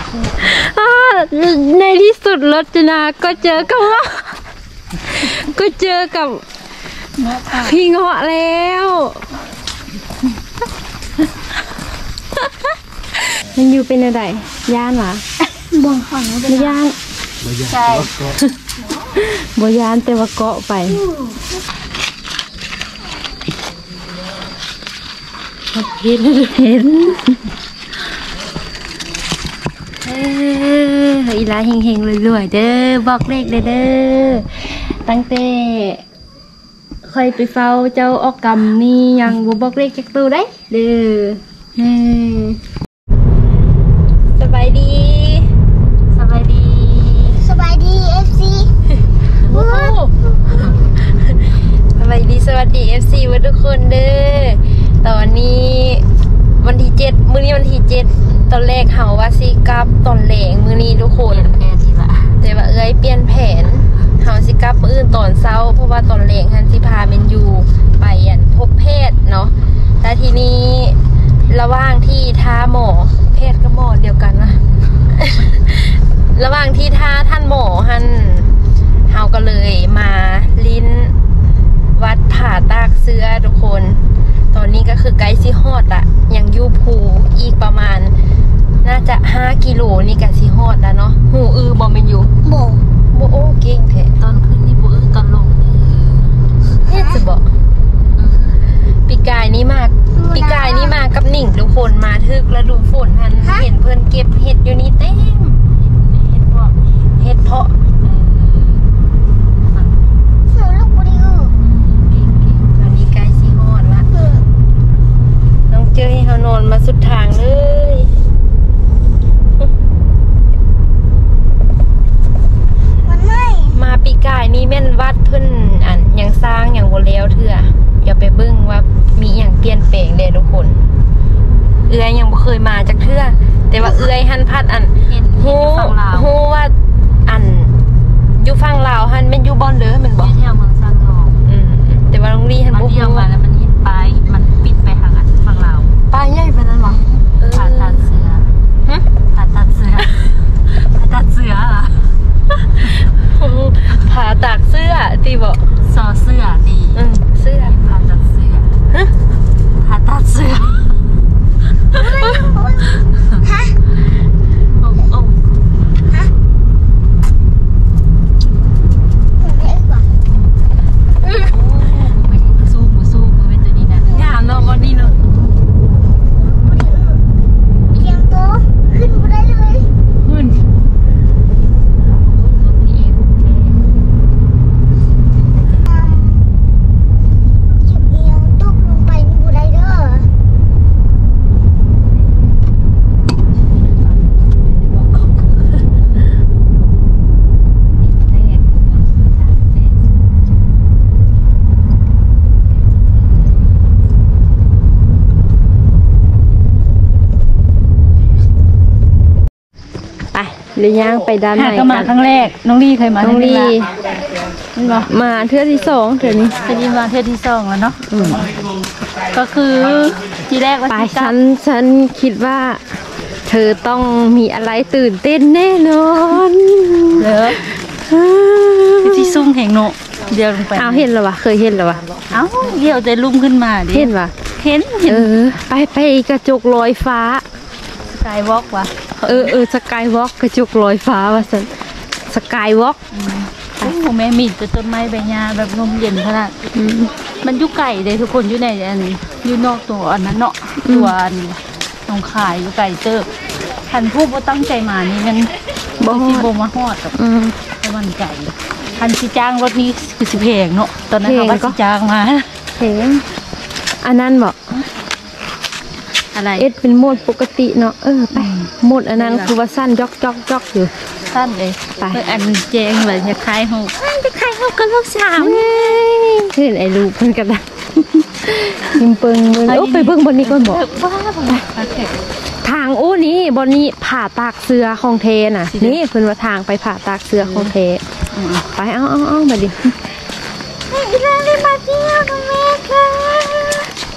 ในที่สุดรจนาก็เจอกับว่าก็เจอกับพี่เงาะแล้วมันอยู่เป็นอะไรย่านหรอบ่ของไม่ย่านใช่บ่ย่านแต่ว่าเกาะไปเห็นอีลาเฮงๆรวยๆเด้อบอกเลขเด้อตั้งแต่เคยไปเฝ้าเจ้าออกกำนี่ยังบ่บอกเลขจักตัวได้เด้อสบายดีFC สบายดีสวัสดี FC ว่าทุกคนเด้อตอนนี้วันที่7มื้อนี้วันที่7ตอนแรกเฮาว่าสิกลับตอนแลงมื้อนี้ทุกคนแต่ว่าเปลี่ยนแผนเฮาสิกลับมื้ออื่นตอนเช้าเพราะว่าตอนแลงหันสิพาเมนยูไปพบแพทย์เนาะแต่ทีนี้ระหว่างที่ท่าหมอแพทย์กับหมอเดียวกันนะ ระหว่างที่ท่าท่านหมอหันเฮาก็เลยมาลิ้นวัดผาตากเสื้อทุกคนตอนนี้ก็คือไกด์ซิฮอดละยังยูภูอีกประมาณน่าจะ5 กิโลนี่ก็ซิฮอดแล้วเนาะหูบอมเป็นอยู่โบโอเก่งแท้ตอนขึ้นนี่โบตอนลงเนี่ยจะบอกปีกายนี้มากับหนิงทุกคนมาทึกแล้วดูฝนทันเห็นเพื่อนเก็บเห็ดอยู่นี่เต็มเห็ดเพาะตอนนี้ใกล้สิฮอดละน้องเจอให้เขานอนมาสุดทางเลยมาปีกายนี่แม่นวัดเพิ่นยังสร้างอย่างโบแล้วเถื่ออย่าไปเบิ้งว่ามีอย่างเปลี่ยนแปลงเด้ทุกคนยังบ่เคยมาจากเถื่อแต่ว่าหันพัดฮู้ว่าอยู่ฝั่งลาวหันแม่นอยู่บอนเด้อแม่นบ่แถวเมืองซังทองแต่ว่าโรงเรียนบ่ฮู้มาแล้วมันเห็นป้ายมันปิดไปทางฝั่งลาวป้ายใหญ่ปานนั้นบ่ผ่าตัดเสือผ่าตัดเสือผ่าตัดเสื้อตีบ่ซอเสื้อตีเสื้อผ่าตัดเสื้อผ่าตัดเสื้อฮะสู้มือเป็นตัวนี้นะงามเนาะวันนี้เนาะเลี้ยงโตขึ้นมาได้เลยขึ้นเดี๋ยวย่างไปด้านไหนก็มาครั้งแรกน้องลี่เคยมาน้องลี่มาเทื่อที่2เทื่อนี้จะดีมาเทื่อที่2แล้วเนาะก็คือทีแรกว่าไปฉันคิดว่าเธอต้องมีอะไรตื่นเต้นแน่นอนเหรอที่ซุ่มแห่งโนเดี๋ยวลงไปเห็นแล้ววะเคยเห็นแล้ววะเดี๋ยวจะลุ่มขึ้นมาดิเห็นวะเห็นไปกระจกลอยฟ้าสกายวอล์กวะสกายวอล์กกระจกลอยฟ้าว่าสันสกายวอล์กของแม่มีแต่ต้นไม้ใบหญ้าแบบลมเย็นขนาดมันอยู่ไก่เลยทุกคนอยู่ในอันนี้อยู่นอกตัวอันนั้นเนาะตัวตรงขายอยู่ไก่เติบทันผู้ตั้งใจมานี่มันที่โบมาฮอดกับมันไก่ทันชิจ้างรถนี้คือสิเพงเนาะตอนนั้นเขาก็จ้างมาเพงอันนั้นบอกอะไรเป็นโหมดปกติเนาะไปโหมดอันนั้นคือว่าสั้นจอกอยู่สั้นเลยไปอันแจงเลยจะคลายหูกับลูกสาวเห็นไอ้ลูกเพิ่นกันละยิมเปิงไปเบิ่งบนนี้ก่อนบอกทางนี้บนนี้ผ่าตากเสือของเทน่ะนี่เพิ่นว่าทางไปผ่าตากเสือของเทไปเอามาดิอีลาได้มาเที่ยวกับแม่ค่ะ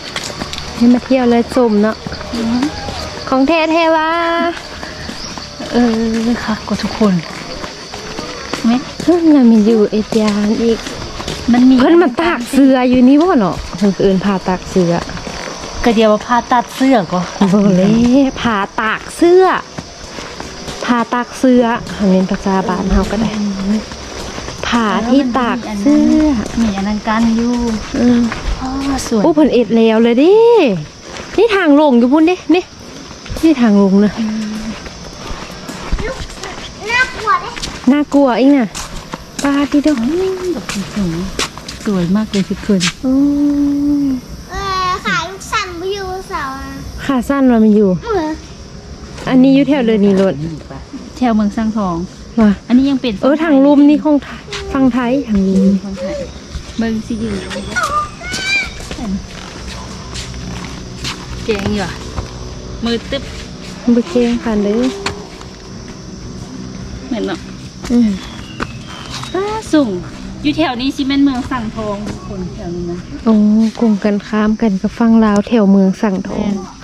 ให้มาเที่ยวเลยชมเนาะของเทวะค่ะก็ทุกคนไหมเพิ่งน่ะมีอยู่เอเจียนอีกมันมีเพิ่นมาตากเสื้ออยู่นี่บ่เนาะเพิ่นเอิ้นผ้าตากเสื้อก็เดียวว่าผ้าตัดเสื้อก็บ่เลยผ้าตากเสื้อผ้าตากเสื้ออันนี้ภาษาบ้านเฮาก็ได้ผ้าที่ตากเสื้อมีอันนั้นกันอยู่อืมอ๋อสวยโอ้เพิ่นเอ็ดแล้วเลยดินี่ทางลงอยู่พุ่นดินี่ทางลงนะน่ากลัวเลยน่ากลัวอีกน่ะป้าที่เด้อแบบสวยมากเลยทุกคนอืมขายลูกสั่นไปอยู่เสาอ่ะขาสั้นว่ามันอยู่ อันนี้อยู่แถวเดินนี่รถแถวเมืองสร้างทองว่ะอันนี้ยังเป็นทางลุมนี่ของไทยฟังไทยทางลุมคนไทยเมืองสิยืนเจ๋งอยู่อ่ะมือตึ๊บบ่เก่งกันเด้อเหมือนเนาะอืมสูงอยู่แถวนี้ซิเมนเมืองสั่งทองคนแถวนี้นะโอ้กงกันข้ามกันกับฟังลาวแถวเมืองสังทอง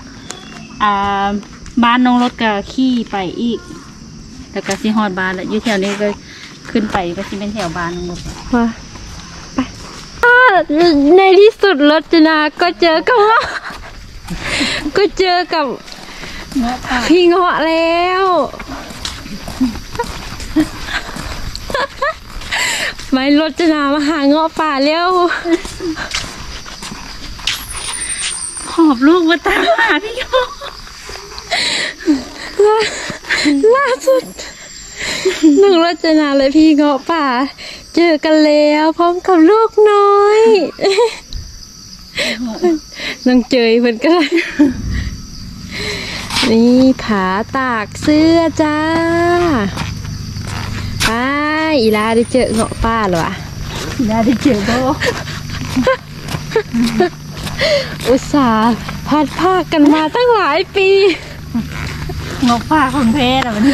บ้านน้องรถก็ขี่ไปอีกแต่ก็สิฮอดบ้านแล้วอยู่แถวนี้ก็ขึ้นไปก็สิเป็นแถวบ้านน้องรถว่าไปในที่สุดรจนาก็เจอกับว่า ก็เจอกับเนาะป่าพี่เงาะแล้ว ไม่รจนามาหาเงาะป่าแล้วหอบลูกมาตามหาพี่โยล่าสุดหนึ่งรจนาและพี่เงาะป่า เจอกันแล้วพร้อมกับลูกน้อยน้องเจยเพิ่นก็ได้นี่ผาตากเสื้อจ้าไปอีลาได้เจอเงาะป่าเหรอวะน่าได้เจอบ่อุตส่าห์พัดภาคกันมาตั้งหลายปีงอกผ้าของแท้แล้วมัน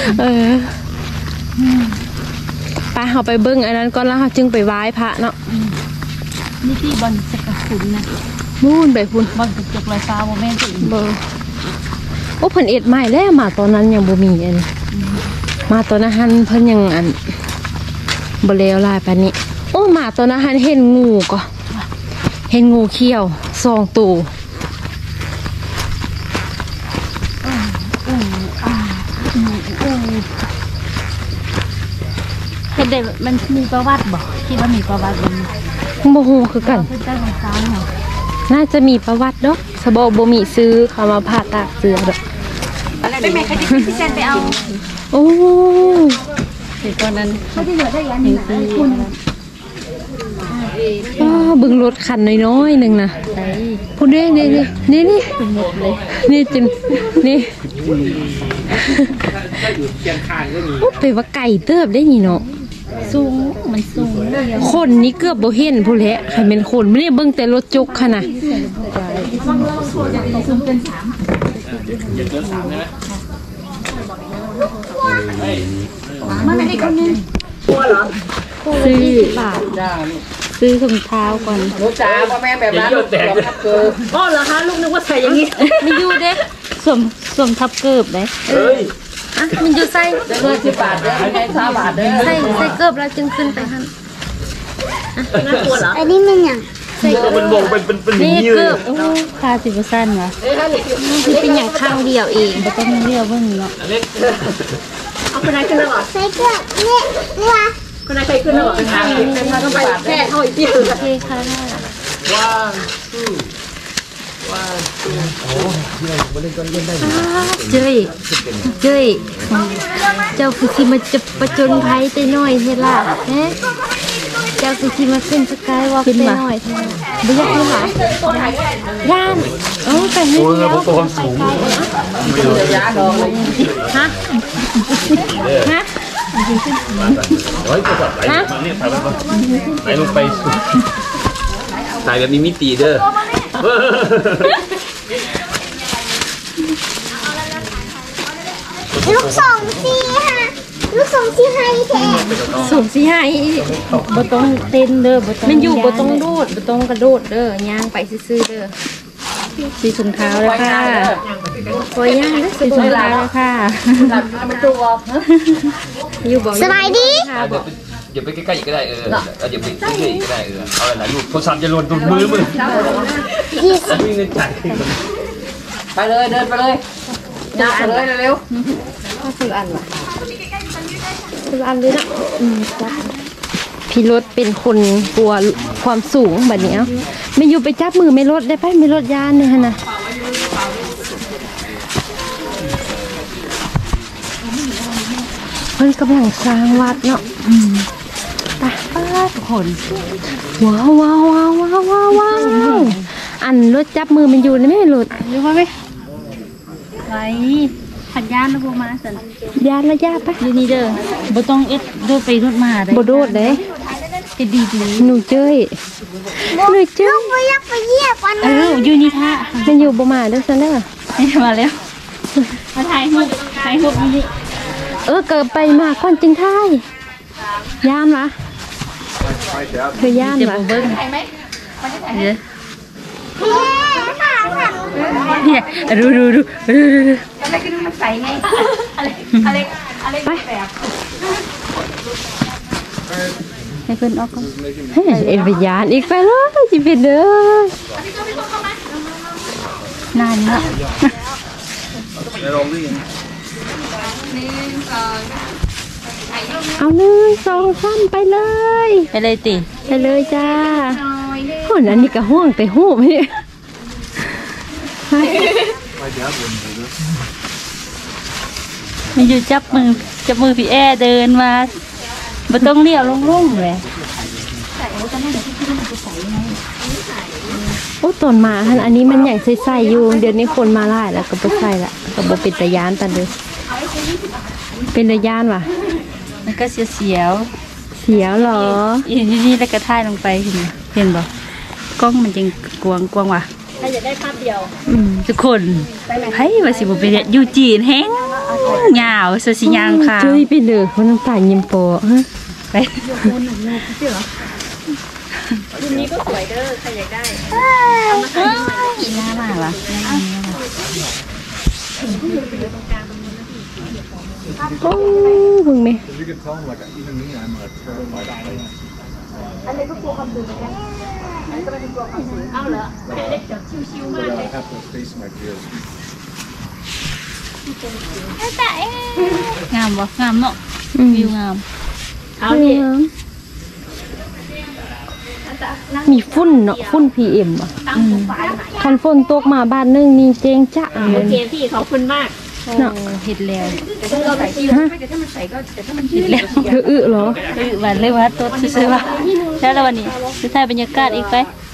ไปเราไปเบิ้งอันนั้นก่อนแล้วเราจึงไปไหว้พระเนาะนี่ที่บอลจักรคุณนะนู่นไปพุ่นบอลจักรลอยฟ้าโมแม่นตัวอีกเบอร์โอ้เพิ่นเอ็ดใหม่แล้วมาตอนนั้นยังบ่มีอันมาตอนนั้นหันเพิ่นยังอันบ่แล้วลายปานนี้โอ้มาตอนนั้นหันเห็นงูก็เห็นงูเขียว2ตัวเห็นได้มันมีประวัติบ่คิดว่ามีประวัติมันบ่ฮู้คือกันเพิ่นเจ้าของซ้ายเนาะน่าจะมีประวัติเนาะสบบ่มีซื้อเขามาผ่าตากเสื้อดอกไม่แม่เขาจะพี่เซนไปเอาโอ้เดี๋ยวตอนนั้นเขาจะเหลือได้ยันหนึ่งปีคุณบึงรถคันน้อยๆหนึงนะไอ้พูดนี่นี่จิมนี่โอ้ไปว่าไก่เติบได้นี่เนาะสูงมันสูงเลยคนนี้เกือบบ่เห็นผู้นแหละใครเป็นคนไม่ได้เบิ่งแต่รถจุกค่ะนะมันไม่ได้คนนึงซื้อบาทซื้อถุงเท้าก่อนลูกจ๋าพ่อแม่แบบนั้นลูกหลอกครับคืออ๋อเหรอคะลูกนึกว่าใส่อย่างนี้ไม่อยู่เด้สวมทับเกิบเลยเฮ้ยอ่ะมันอยู่ใส่เงิน10 บาทเด้อไง3 บาทเด้อใส่เกือบแล้วจึงขึ้นไปหันน่ากลัวเหรออันนี้มันอย่างมันวงเป็นนี่เกือบโอ้คาสิบสั้นวะที่เป็นอย่างข้างเดียวเองบ่ต้องเรียกว่าเนาะเอาคนไหนขึ้นแล้วเหรอใส่เกลือเนี่ยนี่วะคนไหนใครขึ้นแล้วเหรอเป็นทางเป็นทางบาทแค่เอาอีกทีโอเคค่ะ เจ้ยเจ้าคือที่มาจะประจนภัยแต่น้อยเท่ล่ะฮะเจ้าคือที่มาขึ้นสกายวอล์กแต่น้อยเท่ล่ะไม่อยากขึ้นหรอย่านไปให้เดียวไปไกลนะยาดองฮะฮะร้อยกว่าไหลมาเนี่ยถ่ายไปไหลลงไปสุดถ่ายแบบมีมิติเด้อลูกสองสี่ฮะลูกสองสี่ให้แท้สูงสิให้บ่ต้องเต้นเด้อบ่ต้องมันอยู่บ่ต้องโดดบ่ต้องกระโดดเด้อย่างไปซื่อๆเด้อสีถุงเท้าเลยค่ะโอ้ยย่างนะสีถุงเท้าเลยค่ะอยู่บอกสบายดีอย่าไปใกล้ๆอีกก็ได้อย่าไปใกล้ๆอีกก็ได้เอาหลายๆลูกโทรศัพท์จะหล่นตรงมือมึงวิ่งเงินจ่ายไปเลยเดินไปเลยยากไปเลยเร็วคืออันวะคืออันเลยนะพี่รถเป็นคนกลัวความสูงแบบนี้ไม่อยู่ไปจับมือไม่รถได้ไปไม่รถยานเนี่ยฮะนะเฮ้ยกำลังสร้างวัดเนาะป้าทุกคนว้าวอันรถจับมือมันอยู่ในไม่รถอยู่มาไหมไว้ขันย่านนะพวกมาสันยานละยาปะอยู่นี่เด้อบ่ต้องเอ็ดโดดไปโดดมาได้บโดดเลยจะดีดีหนูเจ้ยไม่อยากไปเยี่ยมวันอยู่นี่ท่ามันอยู่บ่มาเด้อซันเด้อมาแล้วมาถ่ายรูปอยู่นี่เกิดไปมาก่อนจริงท้ายย่านวะเธอย่านจะวะบ่เบิ้งเนี่ยดูให้เพิ่นออกก่อนเฮ้ยเอ็นไปย่านอีกไปเลยจิเป็นเด้อนานเนาะเอา1 2 3ไปเลยไปเลยติไปเลยจ้าคนอันนี้ก็ห่วงแต่หูพี่มันอยู่จับมือพี่แอเดินมาบ่ต้องเลี้ยวลงๆเลยโอ้ต้นมาอันนี้มันอย่างใส่อยู่เดี๋ยวนี้คนมาไล่แล้วก็บ่ใส่ละก็บ่เป็นตะยานตันเลยเป็นตะยานว่ะมันก็เสียวเสียวเหรออีนี่แล้วก็ถ่ายลงไปเห็นบ่กล้องมันจังกวางว่ะถ้าอยากได้ภาพเดียวทุกคนไผว่าสิบ่ไปเนี่ยอยู่จีนแฮงยาวซะสิยางค่ะจุ้ยไปเลยคนน้ำตาลยิ้มโปะฮะไป กินหน้ามากวะโอ้เบิ่งไหม You can tell him, like, even me, I'm a terrified of heights. I have to face my fears. งามบ่งามเนาะวิวงามมีฝุ่นเนาะฝุ่น PM อ่ะคันฝนตกมาบ้านนึงนี่เจ๊งจะเลยพี่ขอบคุณมากเนาะเฮ็ดแล้วฮะเฮ็ดแล้วเธอเหรอวันเลยว่าต้นซื้อๆว่าแล้ววันนี้สิถ่ายบรรยากาศอีกไป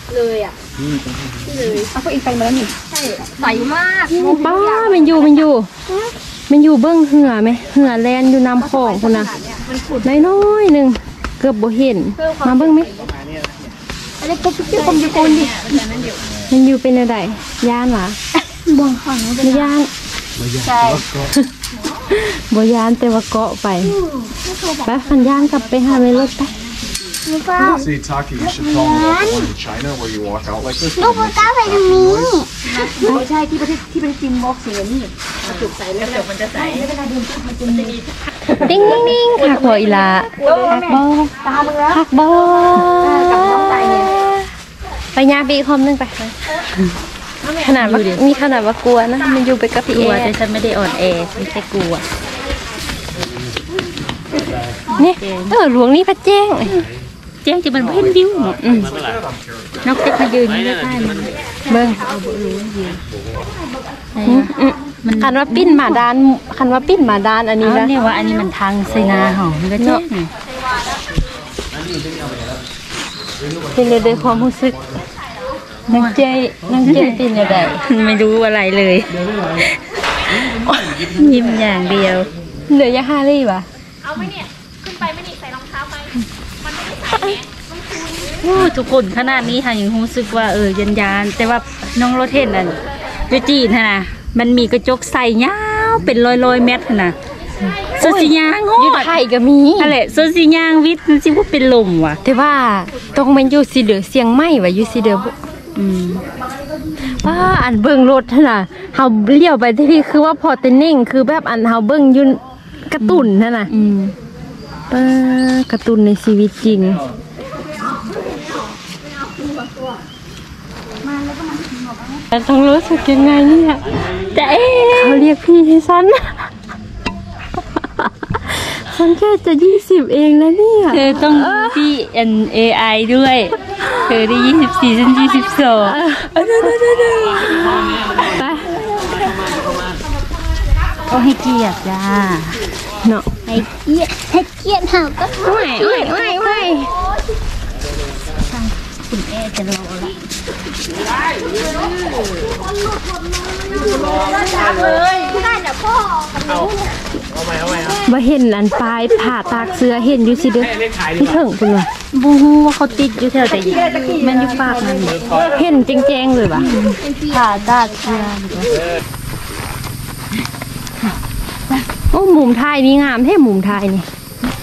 ป้ามันอยู่มันอยู่เบิ้งเหือไหมเหือแลนอยู่น้ำของคนน่ะน้อยๆหนึ่งเกือบบ่เห็นมาเบิ้งไหมอะไรก็พี่คมอยู่คนดิมันอยู่เป็นอะไรย่านหรอบ่ไม่ย่านใช่บ่ย่านแต่ว่าเกาะไปขันย่านกลับไปหาในรถไป See, Taki, you should tell him about the one in China where you walk out like this. ลูกก้าวไปตรงนี้ไม่ใช่ที่ประเทศจีนบอกเสียนี่กระจุกใส่แล้วเดี๋ยวมันจะใส่ติ้งนิ่งคักบ่อีหล่ะคักบ่คักบ่ไปย่าปีคอมนึงไปขนาดว่ามีขนาดว่ากลัวนะมันอยู่ไปกับพี่กลัวแอแต่ฉันไม่ได้อ่อนแอไม่ใช่กลัวนี่หลวงนี่พระแจ้งแจ้งจะมันเพ่นวิวเนาะนอกจากมายืนนี่ก็ได้มันเบิ่งมันคันว่าปิ้นหมาดานอันนี้นะเนี่ยว่าอันนี้มันทางไซนาเห่ามันก็แจ้งเป็นเลยด้วยความรู้สึกนังเจเป็นอะไรไม่รู้อะไรเลยยิ้มอย่างเดียวเหลือยาฮารี่ป่ะโอ้ทุกคนขนาดนี้ค่ะยังรู้สึกว่ายันแต่ว่าน้องโรเทนนั่นอยู่จีนนะมันมีกระจกใส่ยาวเป็นร้อยเมตรนะโซซิยางโหอยู่ดไทยก็มีอะไรโซซิยางวิทย์มันสิว่าเป็นลมว่ะแต่ว่าต้องมันอยู่สีเดือเสียงไหมว่ะอยู่สีเดือป้าอันเบิ่งรถน่ะเฮาเลี้ยวไปที่พี่คือว่าพอเตนิ่งคือแบบอันเฮาเบิ่งอยู่การ์ตูนนั่นน่ะป้าการ์ตูนในชีวิตจริงต้องรู้สึกยังไงเนี่ยแต่เขาเรียกพี่ให้ฉันฉันแค่จะ20เองแล้วเนี่ยเธอต้องที่ AI ด้วยเธอได้24ฉัน22ไปก็ให้เกียรติจ้าเนาะให้เกียรติเฮาก็ไม่คุณแม่จะรอละมาเห็นอันปลายผ่าตากเสื้อเห็นอยู่สิเด้อที่เถิงคุณวะบูฮูว่าเขาติดอยู่แถวแต่มันอยู่ปากนั่นเห็นแจ้งๆเลยวะผ่าตากเสื้อโอ้มุมไทยนี่งามแท้มุมไทยนี่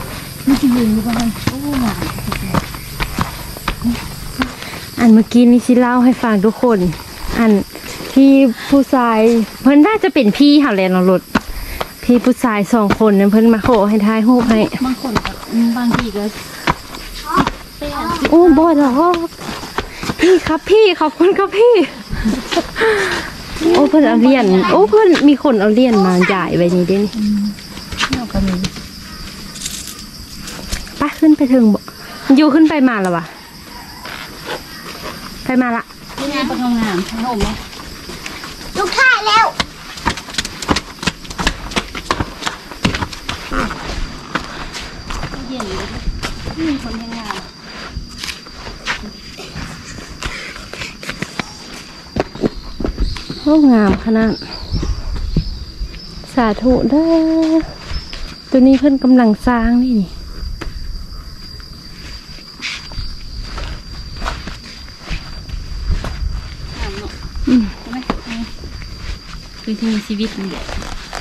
อันเมื่อกี้นี่สิเล่าให้ฟังทุกคนอันที่ผู้ชายเพิ่นน่าจะเป็นพี่เขาแหละน้องรถพี่ผู้ชาย2คนนั้นเพิ่นมาขอให้ถ่ายรูปให้บางคนบางทีก็โอ้บ่หรอกพี่ครับพี่ขอบคุณครับพี่โอ้เพิ่นเอาเหรียญโอ้เพิ่นมีคนเอาเหรียญมาจ่ายไว้นี่เด้นี่ไปขึ้นไปถึงบ่อยู่ขึ้นไปมาแล้ววะไปมาละนี่ไงประตูงามขนมไหมลูกถ่ายแล้วเย็นเลยมีคนยังงามโอ้งามขนาดสาธุเด้อตัวนี้เพิ่นกำลังสร้างนี่คือที่มีชีวิตนี่แหละ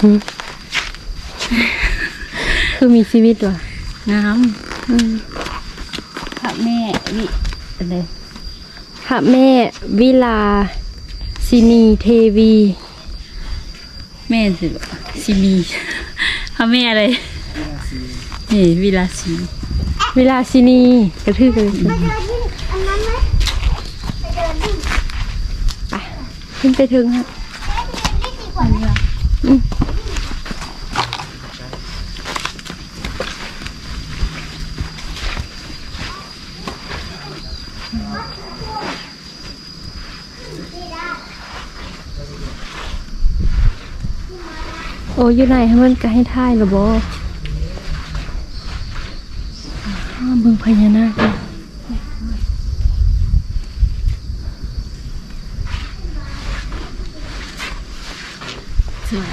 คือมีชีวิตว่ะงามพระแม่วิอะไรพระแม่วิลาสินีเทวีแม่สิสิมีพระแม่อะไรนี่วิลาสีวิลาสินีกระทืบกันไปขึ้นไปถึงฮะโอ้ยอยู่ไหนให้มันก็ให้ท่ายหรอบเบิ่งพญานาคสวย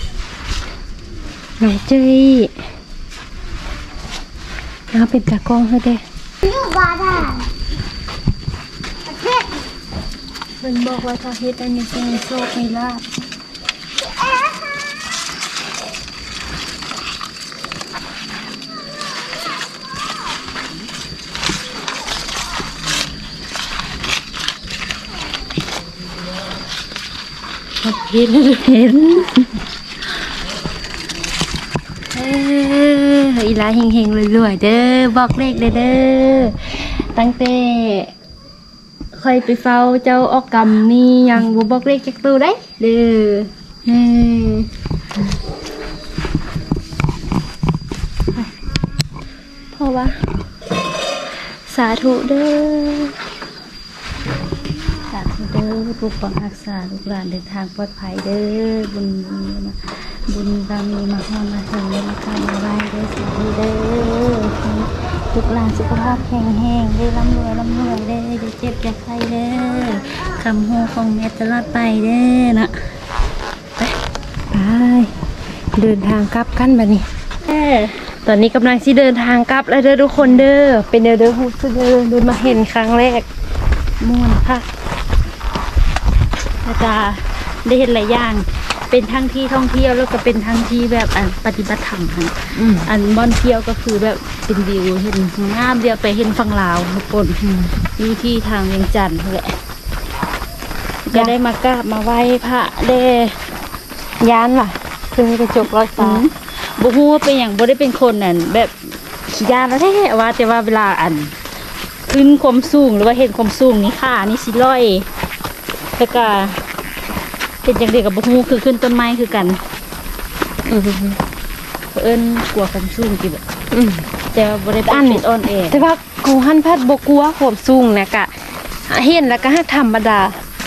น้องเจ้ยน้าเป็นตากล้องเฮ้ยเด้อยู่บ้านประเทศมันบอกว่าถ้าเฮ็ดอันนี้จะมีโชคมีลาภเห็นอีลาเฮงๆรวยๆเด้อบอกเลขเด้อตั้งแต่เคยไปเฝ้าเจ้าออกกรรมนี่ยังบ่บอกเลขจักตัวได้เด้อเพราะว่าสาธุเด้อสาธุเด้อปกปักรักษาลูกหลานเดินทางปลอดภัยเด้อบุญบารมีมาห้องมาถึงมาทำมาไหว้เด้อสาธุเด้อลูกหลานสุขภาพแข็งแรงได้ร่ำรวยเด้ออย่าเจ็บอย่าไข้เด้อคำฮูของแม่ตลอดไปเด้อนะไปเดินทางกลับกันบัดนี้ตอนนี้กำลังสิเดินทางกลับแล้วเด้อทุกคนเด้อเป็นเด้อฮู้สึกเดินมาเห็นครั้งแรกม่วนค่ะอาจารย์ได้เห็นหลายอย่างเป็นทั้งที่ท่องเที่ยวแล้วก็เป็นทั้งที่แบบปฏิบัติธรรมอันบ่อนเที่ยวก็คือแบบเป็นวิวเห็นงามเดียวไปเห็นฝั่งลาวทุกคนอยู่ที่ทางเวียงจันทร์แหละจะได้มากราบมาไหว้พระเด้ย้านว่ะคือมีกระจกลอยฟ้าบ่ฮู้ว่าเป็นหยังบ่ได้เป็นคนนั่นแบบขี้ยานแล้วแท้ว่าแต่ว่าเวลาขึ้นความสูงหรือว่าเห็นความสูงนี่ค่ะนี่สิลอยแล้วก็เป็นจังได๋ก็บ่ฮู้คือขึ้นต้นไม้คือกันเอิ้นกลัวความสูงติบ่แต่ว่าบ่ได้เป็นอ่อนแอแต่ว่ากูหันพัดบ่กลัวความสูงนะกะเห็นแล้วก็ฮักธรรมดา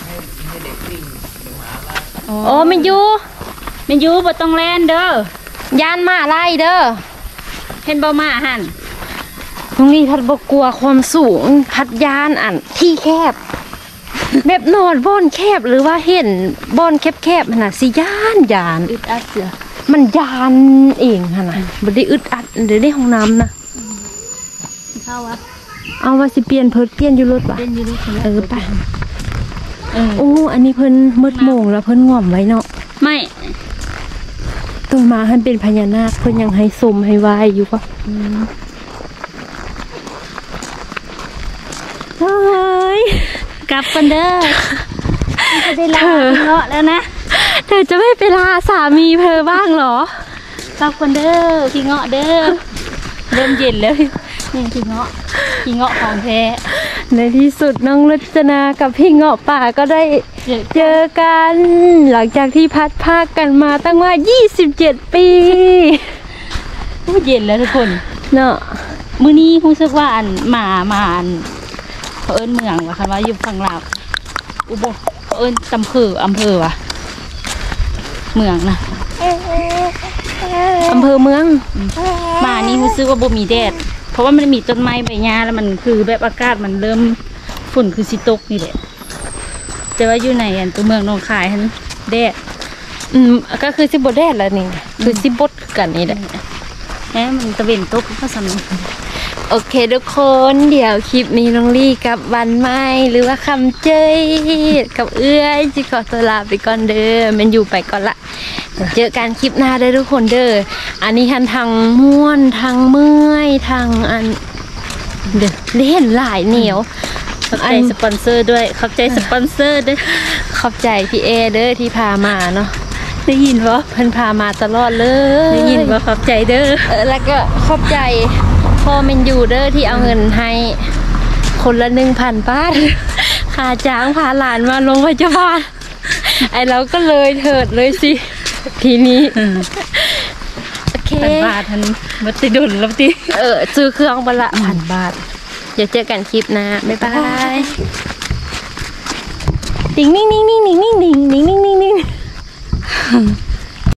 โอ้มันอยู่บ่ต้องแล่นเด้ย่านมาไล่เด้อเห็นบ่มาหั่นตรงนี้พัดบ่กลัวความสูงพัดย่านที่แคบ แบบนอนบ่อนแคบหรือว่าเห็นบ่อนแคบๆหั่นน่ะสิย่านอึดอัดเสือมันย่านเองหั่นน่ะบ่ได้อึดอัดเดี๋ยวได้ห้องน้ำนะเข้าวะเอาว่าสิเปลี่ยนอยู่รถว่ะเป็นอยู่ด้วยไปโอ้อันนี้เพิ่นมืดโมงแล้วเพิ่นง่อมไว้เนาะไม่ต้นมาหันเป็นพญานาคเพิ่นยังให้สมให้ไหวอยู่ปะเฮ้ยกลับกันเด้อจะได้ลาเงาะแล้วนะเธอจะไม่ไปลาสามีเธอบ้างเหรอกลับกันเด้อพี่เงาะเด้อเริ่มเย็นแล้วนี่พี่เงาะของแท้ในที่สุดน้องรัตนากับพี่เงาะป่าก็ได้เจอกันหลังจากที่พัดภาคกันมาตั้งว่า27 ปีเย็นแล้วทุกคนเนาะมื้อนี้รู้สึกว่ามาเขาเอิ้นเมืองว่าคันว่าอยู่ฝั่งลาวอุบลเขาเอิ้นอำเภอว่ะเมืองนะอำเภอเมืองมานี่รู้สึกว่าบ่มีแดดเพราะว่ามันมีต้นไม้ใบหญ้าแล้วมันคือแบบอากาศมันเริ่มฝุ่นคือสิตกนี่แหละแต่ว่าอยู่ในตัวเมืองหนองคายหั่นแดดก็คือสิบดแดดแล้วนี่คือสิบดกันนี่แหละมันตะเวนตกก็สำนึกโอเคทุกคนเดี๋ยวคลิปนี้น้องลี่กับวันไม้หรือว่าคำเจยกับเอื้อยจิขอตัวลาไปก่อนเด้อมันอยู่ไปก่อนละเจอกันคลิปหน้าได้ทุกคนเด้ออันนี้ทางม่วนทางเมื่อยทางเด้อได้เห็นหลายเหนียวขอบใจสปอนเซอร์ด้วยขอบใจสปอนเซอร์ด้วยขอบใจพี่เอเด้อที่พามาเนาะได้ยินวะเพิ่นพามาตลอดเลยได้ยินว่าขอบใจเด้อแล้วก็ขอบใจพ่อเมนยูเด้อที่เอาเงินให้คนละ 1,000 บาทค่าจ้างพาหลานมาโรงพยาบาลไอเราก็เลยเถิดเลยสิทีนี้โอเค 1,000 บาททันมัดติดุลแล้วติซื้อเครื่องบัลละ1,000 บาทเดี๋ยวเจอกันคลิปหน้าบ๊ายบายติ๊งนิ่งนิ่งนิ่งนิ่งนิ่งนิ่งนิ่งนิ่งนิ่ง